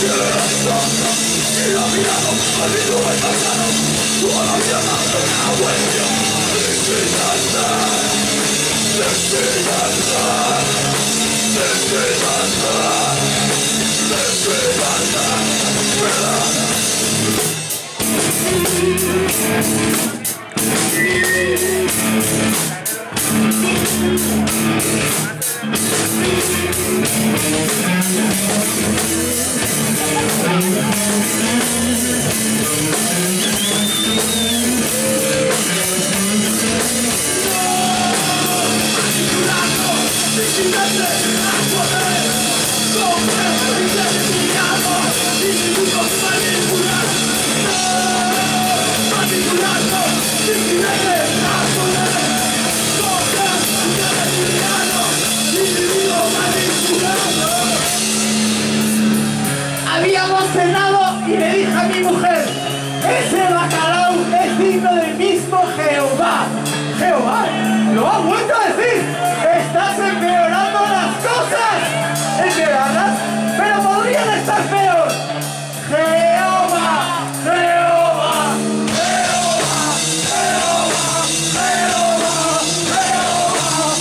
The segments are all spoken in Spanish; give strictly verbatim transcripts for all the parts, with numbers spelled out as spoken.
Habíamos cenado y le dije a mi mujer, ese bacalao es digno del mismo Jehová. Jehová, lo ha vuelto a decir, estás empeorando las cosas. Empeorarlas, pero podrían estar peor. Jehová, Jehová, Jehová, Jehová, Jehová, Jehová,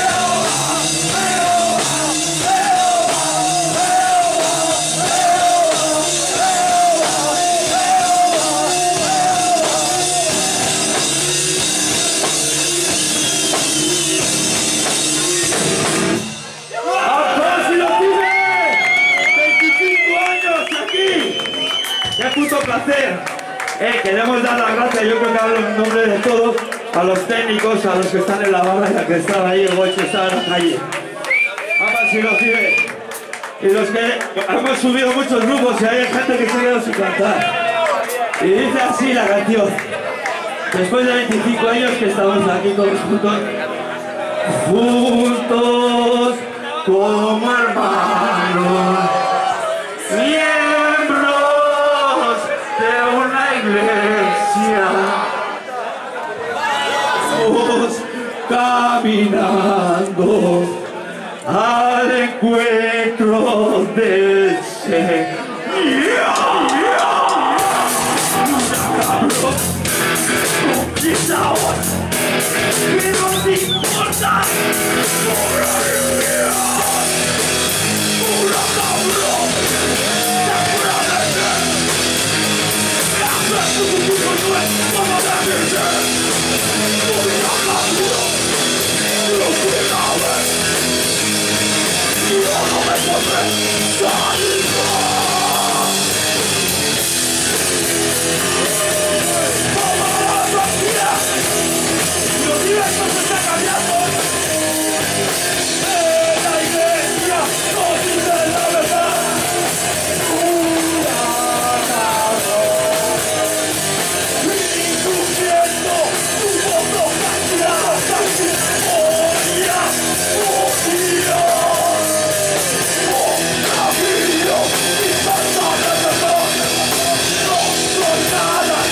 ¡Qué puto placer! Eh, queremos dar las gracias, yo creo que hablo en nombre de todos, a los técnicos, a los que están en la barra y a que están ahí, el Gocho está en la calle. Vamos, si lo sigue. Y los que hemos subido muchos grupos y hay gente que se ha quedado sin cantar. Y dice así la canción. Después de veinticinco años que estamos aquí todos juntos, juntos como hermanos, miembros de una iglesia, vamos caminando al encuentro del Señor. Conquistados, que nos importa sobrevivir. Pura cabrón, seguramente hacer tu futuro no es como debe ser. Pura cabrón, lo cuidabas, yo no me podré salir. Los directos se están cambiando. Eh, la iglesia no dice la verdad. Pura cabrón. Incumpliendo tu voto candidato casi. Odia, odia. Con camino y falta de perdón. No soy nada.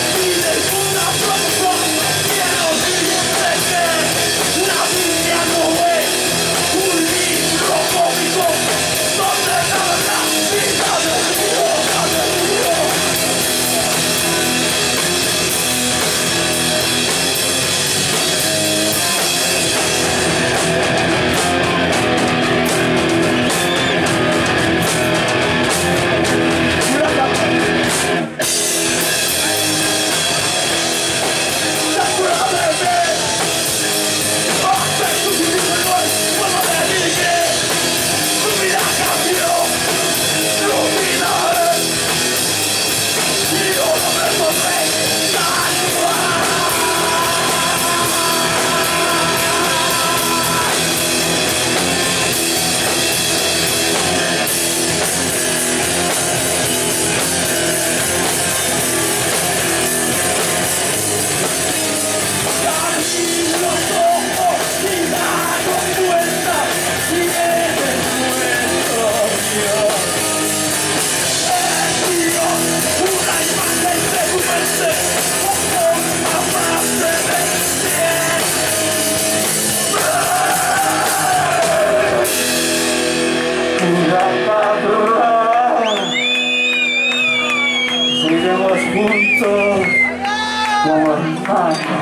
como hermano.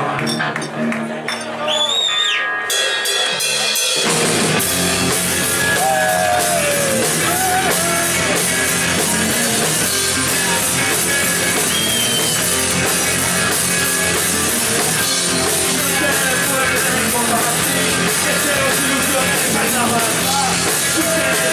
Que se nos ilusione, carnaval.